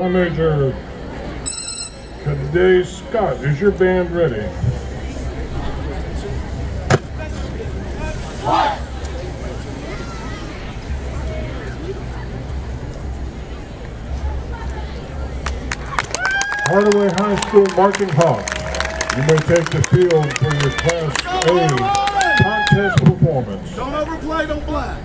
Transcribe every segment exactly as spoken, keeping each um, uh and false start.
Drum Major Cadet Scott, is your band ready? Hardaway High School Marching Hawks, you may take the field for your Class A contest performance. Don't overplay, don't black.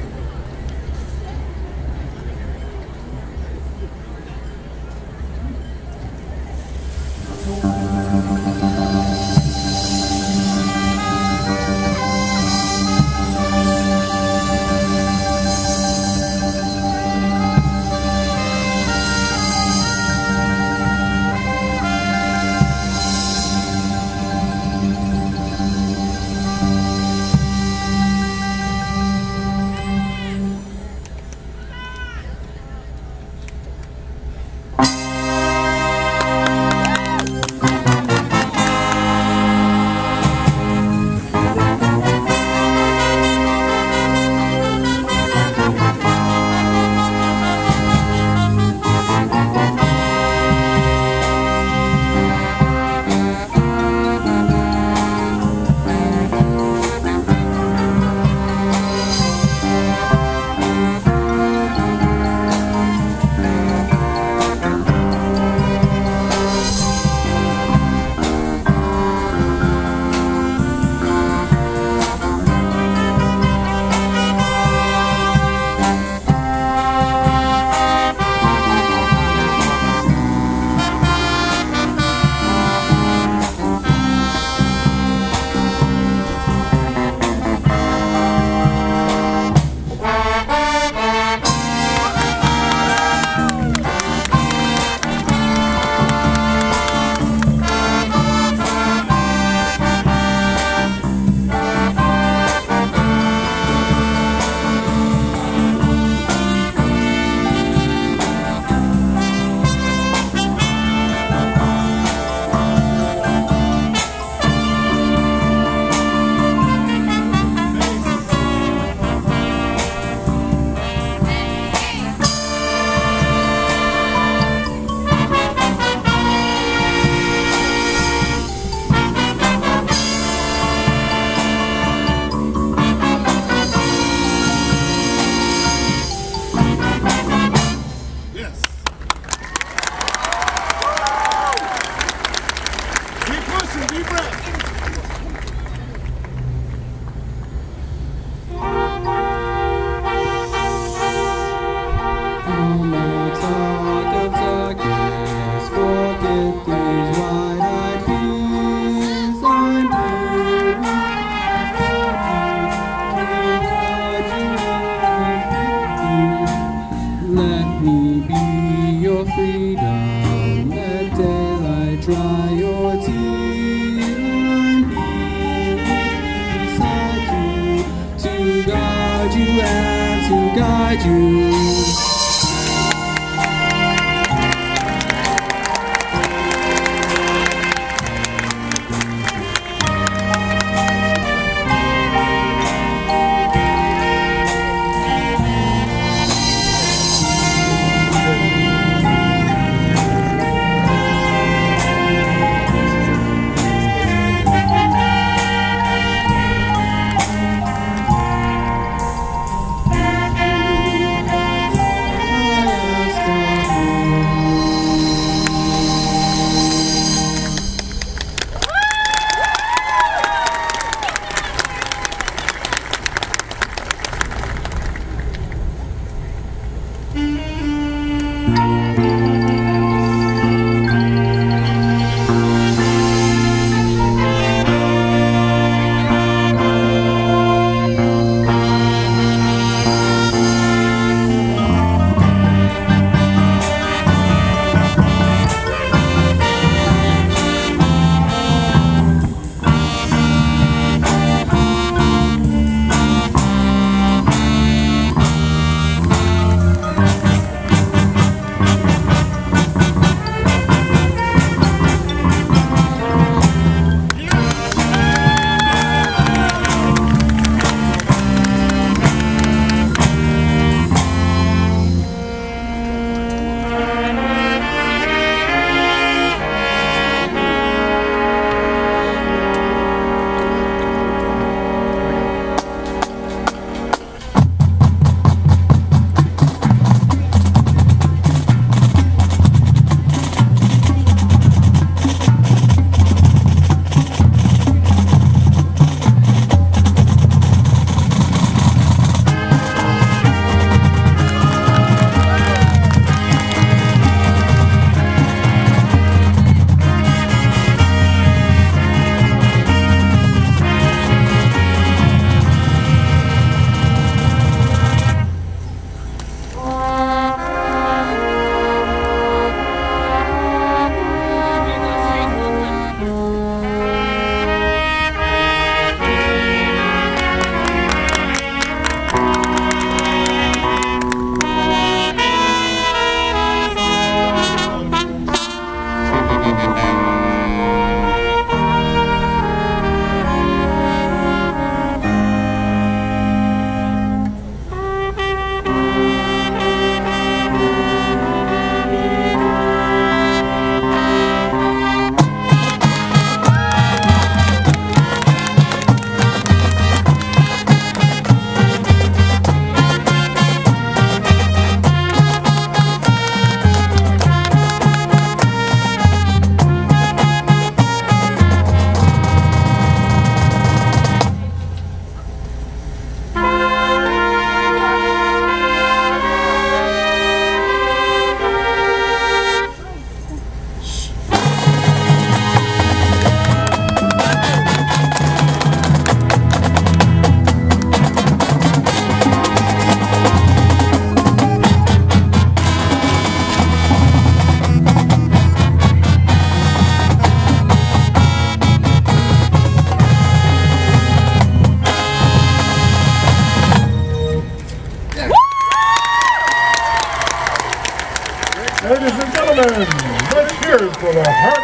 Let me be your freedom, let daylight dry your tears. I'm beside you, to guard you and to guide you.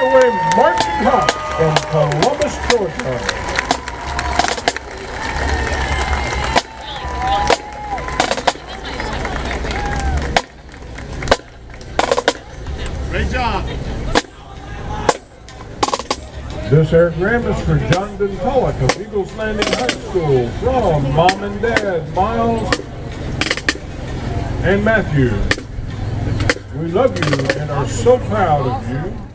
Hardaway Marching Hawks from Columbus, Georgia. Great job. This airgram is for Jonathan Pollock of Eagles Landing High School from Mom and Dad, Miles and Matthew. We love you and are so proud of you.